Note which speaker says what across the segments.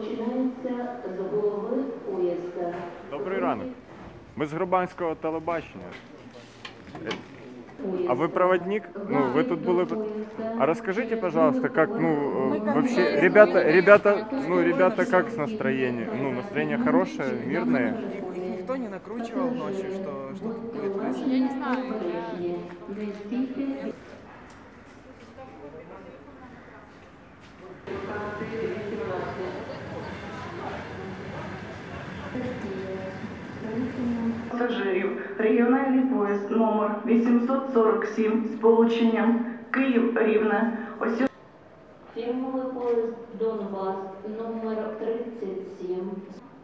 Speaker 1: починається з голови поїзда.
Speaker 2: Добрий ранок. Ми з Грабанського телебачення. А вы проводник? Ну, вы тут были... А расскажите, пожалуйста, как, вообще, ребята, как с настроением? Ну, настроение хорошее, мирное?
Speaker 3: Никто не накручивал ночью, что тут будет происходить?
Speaker 4: Я не знаю.
Speaker 5: Пасажирів. Регіональний поїзд номер 847 з полученням Київ-Рівне.
Speaker 1: Фірмовий поїзд Донбас номер 37.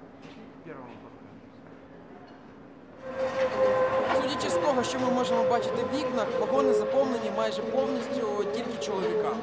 Speaker 3: Судячи з того, що ми можемо бачити в вікнах, вагони заповнені майже повністю тільки чоловіками.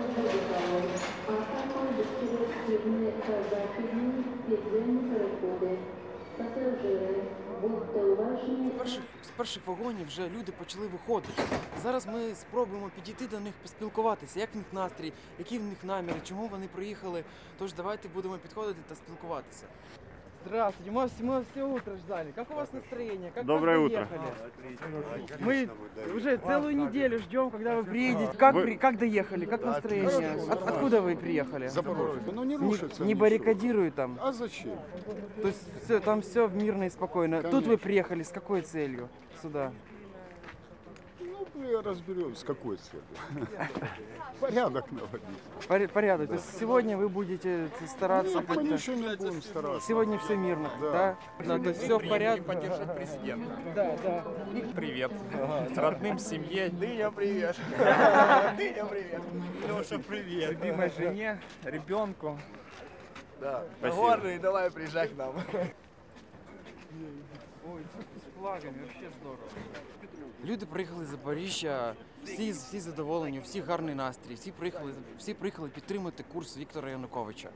Speaker 3: З перших вагонів вже люди почали виходити. Зараз ми спробуємо підійти до них, поспілкуватися, як в них настрій, які в них наміри, чому вони приїхали. Тож давайте будемо підходити та спілкуватися. Здравствуйте, мы все утро ждали. Как у вас настроение? Как
Speaker 2: Доброе
Speaker 3: вы
Speaker 2: утро.
Speaker 3: Мы уже целую неделю ждем, когда вы приедете. Как доехали? Как настроение? Откуда вы приехали?
Speaker 6: Запорожье. Ну не рушится.
Speaker 3: Не баррикадируют там?
Speaker 6: А зачем?
Speaker 3: То есть все, там все мирно и спокойно.
Speaker 6: Конечно.
Speaker 3: Тут вы приехали с какой целью сюда?
Speaker 6: Ну, мы разберемся, с какой целью. Порядок наводить.
Speaker 3: Порядок. То есть сегодня вы будете стараться
Speaker 6: Нет, мы
Speaker 3: как-то...
Speaker 6: ничего не будем стараться.
Speaker 3: Сегодня все мирно, да? Да, то есть все в порядке.
Speaker 7: Поддержать президента.
Speaker 3: Да, да.
Speaker 7: Привет. Родным, семье. Дыня, привет. Дыня, привет. Леша, привет.
Speaker 3: Любимой жене, ребенку.
Speaker 7: Да.
Speaker 2: Спасибо.
Speaker 7: Горный, давай, приезжай к нам.
Speaker 3: Ой, з флагами, вообще здорово. Люди приїхали з Запоріжжя, всі задоволені, у всіх гарний настрій, всі приїхали підтримати курс Віктора Януковича.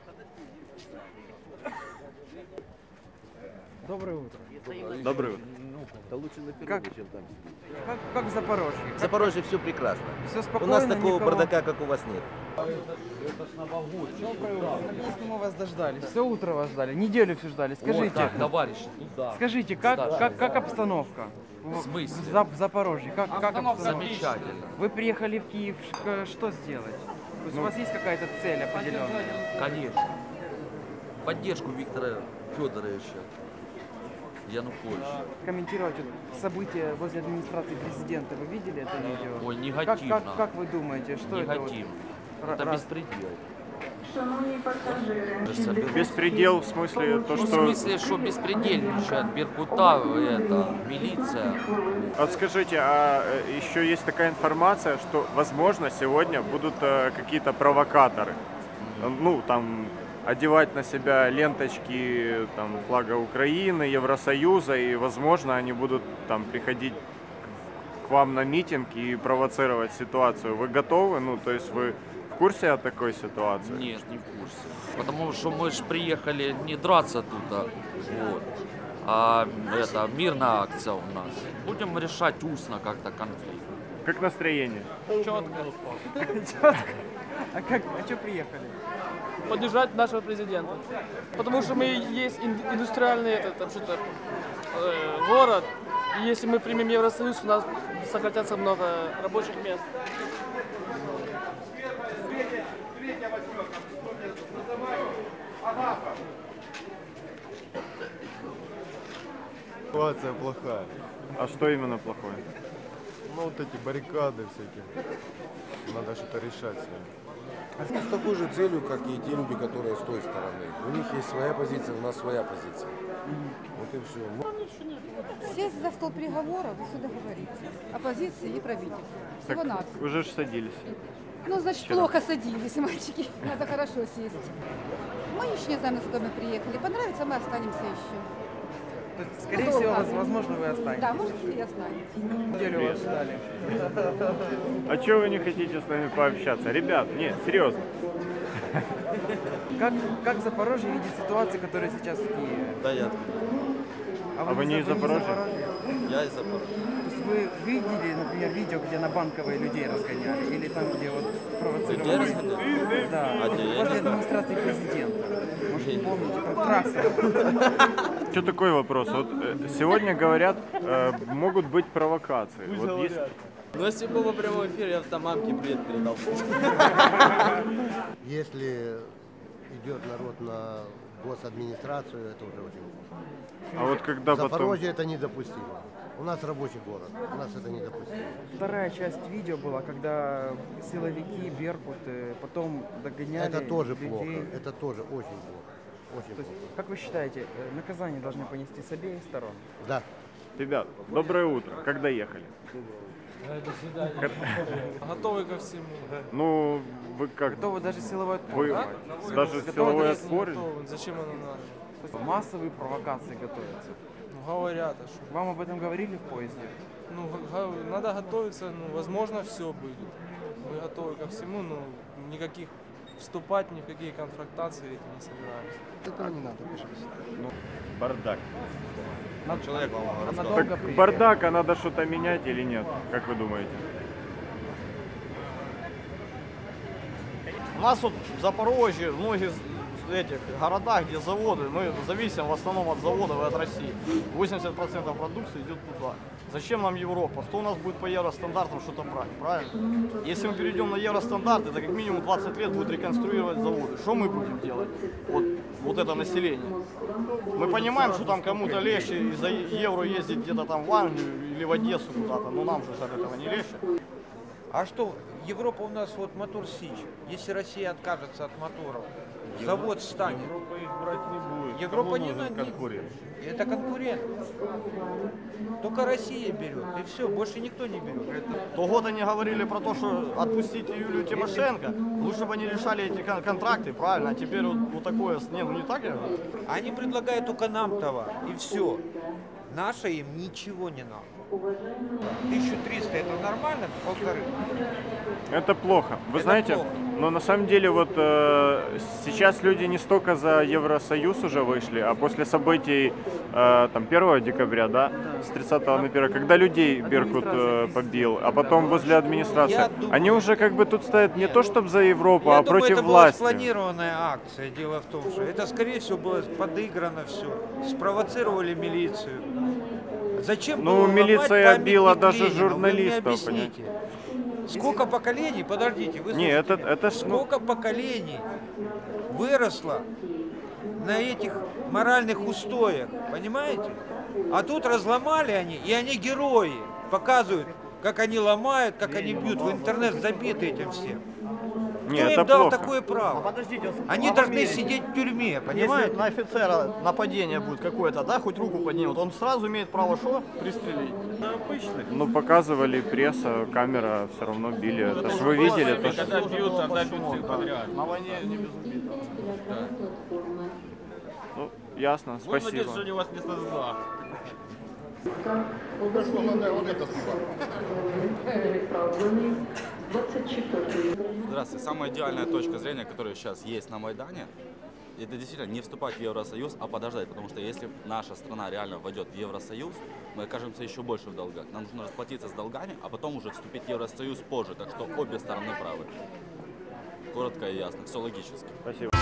Speaker 3: Доброе утро.
Speaker 2: Доброе утро.
Speaker 8: Да лучше на перроне, чем там.
Speaker 3: Как в Запорожье?
Speaker 8: В Запорожье все прекрасно.
Speaker 3: Все
Speaker 8: У
Speaker 3: спокойно,
Speaker 8: нас такого
Speaker 3: никого...
Speaker 8: бардака, как у вас, нет.
Speaker 3: Наконец-то мы вас дождались. Все утро вас ждали, неделю все ждали. Скажите,
Speaker 8: Товарищи, туда.
Speaker 3: скажите, как обстановка?
Speaker 8: В смысле?
Speaker 3: В Запорожье. Как обстановка?
Speaker 8: Замечательно.
Speaker 3: Вы приехали в Киев, что сделать? То есть у вас есть какая-то цель определенная?
Speaker 8: Конечно. Поддержку Виктора Федоровича Януковича.
Speaker 3: Комментировать вот события возле администрации президента. Вы видели это видео?
Speaker 8: Ой, негативно.
Speaker 3: Как вы думаете, что
Speaker 8: Негативно.
Speaker 3: это?
Speaker 8: Это беспредел.
Speaker 5: Шановні пасажири.
Speaker 2: Беспредел в смысле то,
Speaker 8: Ну, в
Speaker 2: что...
Speaker 8: смысле, что беспредельничает Беркута, это, милиция.
Speaker 2: Вот скажите, а еще есть такая информация, что, возможно, сегодня будут какие-то провокаторы. Ну, там, одевать на себя ленточки там, флага Украины, Евросоюза, и, возможно, они будут там приходить к вам на митинг и провоцировать ситуацию. Вы готовы? Ну, то есть вы в курсе о такой ситуации?
Speaker 8: Нет, не в курсе. Потому что мы же приехали не драться тут, а это мирная акция у нас. Будем решать устно как-то конфликт.
Speaker 2: Как настроение?
Speaker 4: Четко.
Speaker 3: А что приехали?
Speaker 4: Поддержать нашего президента. Потому что мы есть индустриальный город. И если мы примем Евросоюз, у нас сократятся много рабочих мест.
Speaker 6: Ситуация плохая.
Speaker 2: А что именно плохое?
Speaker 6: Ну вот эти баррикады всякие. Надо что-то решать с ними.
Speaker 9: С такой же целью, как и те люди, которые с той стороны. У них есть своя позиция, у нас своя позиция. Вот и все.
Speaker 10: Сесть за стол переговоров и все договориться. Оппозиции и правительства.
Speaker 2: Так,
Speaker 10: Всего надо.
Speaker 2: уже ж садились.
Speaker 10: Ну, значит,
Speaker 2: вчера.
Speaker 10: плохо садились, мальчики. Надо хорошо сесть. Мы еще не знаем, насколько мы приехали. Понравится, мы останемся еще.
Speaker 3: То есть, скорее всего, возможно, вы останетесь.
Speaker 10: Да, может, и останетесь.
Speaker 3: Неделю вас ждали.
Speaker 2: А чего вы не хотите с нами пообщаться? Ребят, нет, серьезно.
Speaker 3: Как Запорожье видит ситуацию, которая сейчас в Киеве?
Speaker 11: Да, я.
Speaker 2: А вы не из Запорожья?
Speaker 11: Я из Запорожья.
Speaker 3: То есть вы видели, например, видео, где на Банковой людей разгоняли? Или там, где вот
Speaker 11: Людей
Speaker 3: провоцировали?
Speaker 11: разгоняли?
Speaker 3: Да,
Speaker 11: А где? Я
Speaker 3: возле
Speaker 11: не знаю.
Speaker 3: администрации президента. Может, не помните, там трасса.
Speaker 2: Что такой вопрос? Вот сегодня говорят, могут быть провокации. Вот есть...
Speaker 11: Ну, если было в прямом эфире, я там мамке привет передал.
Speaker 12: Если идет народ на госадминистрацию, это уже очень плохо.
Speaker 2: А вот когда
Speaker 12: В
Speaker 2: потом...
Speaker 12: Запорожье это недопустимо. У нас рабочий город, у нас это недопустимо.
Speaker 3: Вторая часть видео была, когда силовики, Беркут, потом догоняли
Speaker 12: Это тоже
Speaker 3: людей.
Speaker 12: плохо, это тоже очень плохо. Очень
Speaker 3: То есть,
Speaker 12: плохо.
Speaker 3: как вы считаете, наказание должны понести с обеих сторон?
Speaker 12: Да.
Speaker 2: Ребят, доброе утро. Как доехали?
Speaker 13: До свидания. Готовы ко всему.
Speaker 2: Ну, вы как?
Speaker 3: Готовы даже силовой отпор?
Speaker 2: Вы
Speaker 3: да?
Speaker 2: даже
Speaker 3: Готовы
Speaker 2: силовой
Speaker 3: даже-
Speaker 2: отпор?
Speaker 13: Зачем оно надо?
Speaker 3: То есть массовые провокации готовятся.
Speaker 13: Ну, говорят, а что?
Speaker 3: Вам об этом говорили в поезде?
Speaker 13: Ну, надо готовиться, ну, возможно, все будет. Мы готовы ко всему, но никаких вступать ни в какие конфронтации эти не собираемся.
Speaker 12: Этого не надо, пожалуйста.
Speaker 2: Ну, бардак.
Speaker 11: Человек вам
Speaker 3: Надолго
Speaker 2: Так
Speaker 3: приехали?
Speaker 2: бардак, а надо что-то менять или нет? Как вы думаете?
Speaker 7: У нас вот в Запорожье, в многих этих городах, где заводы, мы зависим в основном от заводов и от России. 80% продукции идет туда. Зачем нам Европа? Кто у нас будет по евростандартам что-то брать? Правильно? Если мы перейдем на евростандарты, то как минимум 20 лет будет реконструировать заводы. Что мы будем делать? Вот это население. Мы понимаем, что там кому-то легче из-за евро ездить где-то там в Англию или в Одессу куда-то, но нам же от этого не легче.
Speaker 14: А что, Европа у нас вот мотор Сич. Если Россия откажется от моторов, завод станет.
Speaker 6: Европа их брать не будет.
Speaker 14: Европа
Speaker 6: Кому
Speaker 14: не
Speaker 6: нужен
Speaker 14: на-
Speaker 6: конкурент?
Speaker 14: Это конкурент. Только Россия берет. И все, больше никто не берет.
Speaker 7: То они говорили про то, что отпустить Юлию Тимошенко, лучше бы они решали эти контракты, правильно, а теперь вот такое, не, ну не так я говорю.
Speaker 14: Они предлагают только нам товар. И все. Наше им ничего не надо. 1300 это нормально? 1,5.
Speaker 2: Это плохо. Вы
Speaker 14: Это
Speaker 2: знаете,
Speaker 14: плохо.
Speaker 2: но на самом деле вот сейчас люди не столько за Евросоюз уже вышли, а после событий там 1 декабря, да, с 30 на 1, когда людей Беркут побил, а потом возле администрации,
Speaker 14: Я думаю-
Speaker 2: они уже как бы тут стоят не то чтобы за Европу,
Speaker 14: Я
Speaker 2: а
Speaker 14: думаю,
Speaker 2: против
Speaker 14: это
Speaker 2: власти.
Speaker 14: была спланированная акция. Дело в том, что это, скорее всего, было подыграно все. Спровоцировали милицию. Зачем
Speaker 2: Ну,
Speaker 14: было
Speaker 2: милиция
Speaker 14: ломать
Speaker 2: била
Speaker 14: памятник
Speaker 2: даже
Speaker 14: Ленину?
Speaker 2: журналистов,
Speaker 14: Вы мне объясните. Сколько поколений, подождите, вы
Speaker 2: Не,
Speaker 14: слушайте меня.
Speaker 2: это ж, ну-
Speaker 14: Сколько поколений выросло на этих моральных устоях, понимаете? А тут разломали они, и они герои. Показывают, как они ломают, как они бьют. В интернет забиты этим всем.
Speaker 2: Не,
Speaker 14: Кто
Speaker 2: это
Speaker 14: им дал
Speaker 2: плохо.
Speaker 14: такое право?
Speaker 7: Подождите,
Speaker 14: Они
Speaker 7: а в
Speaker 14: должны
Speaker 7: Америке?
Speaker 14: сидеть в тюрьме,
Speaker 7: Если
Speaker 14: понимаете?
Speaker 7: на офицера нападение будет какое-то, да, хоть руку поднимут, он сразу имеет право что? Пристрелить.
Speaker 2: Ну, показывали пресса, камера, все равно били. Это ж вы видели? То, что...
Speaker 13: Когда бьют, тогда бьют всех подряд.
Speaker 7: На войне не без убитых.
Speaker 2: Ну, ясно,
Speaker 13: Будем надеяться,
Speaker 2: спасибо.
Speaker 13: что они вас не создали.
Speaker 1: Відправлений 24-й.
Speaker 11: Здравствуйте. Самая идеальная точка зрения, которая сейчас есть на Майдане, это действительно не вступать в Евросоюз, а подождать. Потому что если наша страна реально войдет в Евросоюз, мы окажемся еще больше в долгах. Нам нужно расплатиться с долгами, а потом уже вступить в Евросоюз позже. Так что обе стороны правы. Коротко и ясно. Все логически.
Speaker 2: Спасибо.